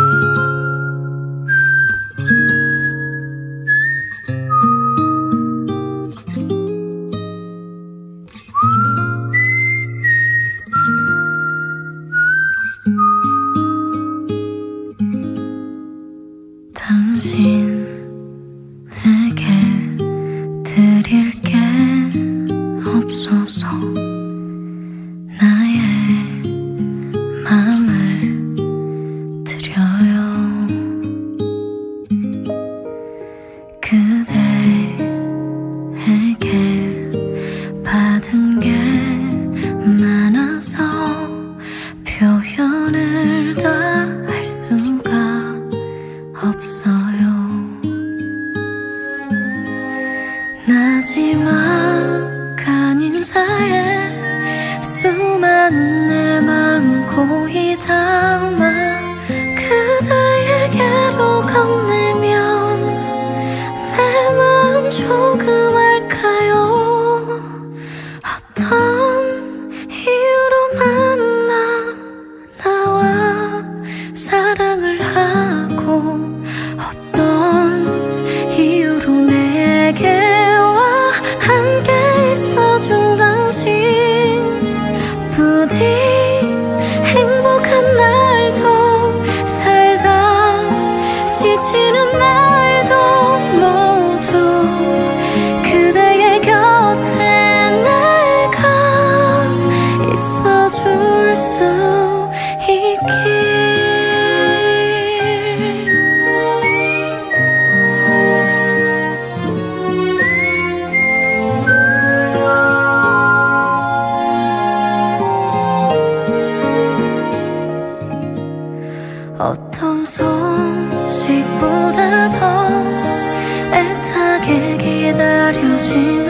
당신에게 드릴 게 없어서 나의 마음을 드려요. 그대에게 받은 게 많아서 표현을 다 할 수가 없어요. 나지막한 인사에 수많은 내 마음 고이 담아 그대에게로 건네면 내 마음 조금 알까요? 어떤 이유로 만나 나와 사랑을 하고 어떤 이유로 내게와 함께 있어준 당신 부디 행복한 날도 살다 지치는 날도 모두 그대의 곁에 내가 있어줄 수 있길. 어떤 소식보다 더 애타게 기다려진